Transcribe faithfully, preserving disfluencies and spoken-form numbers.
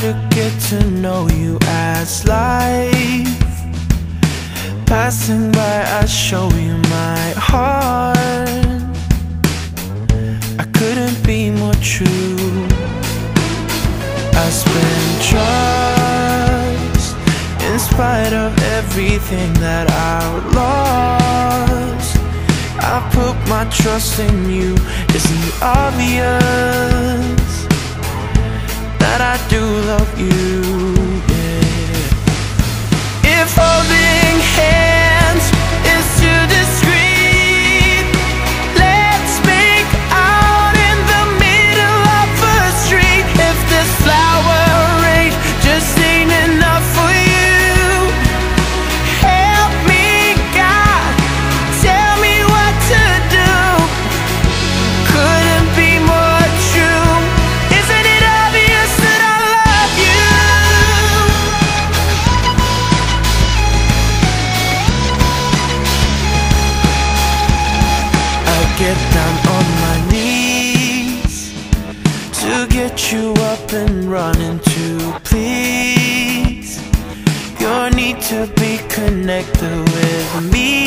try to get to know you as life passing by, I show you my heart. I couldn't be more true. I spend trust in spite of everything that I lost. I put my trust in you. Isn't it obvious that I do love you? Yeah. If holding hands is too discreet, let's make out in the middle of a street. If this flowery just ain't enough for you, help me, God, tell me what to do. Couldn't be more true. Isn't it obvious that I love you? I get down on my knees to get you up and running to please your need to be connected with me.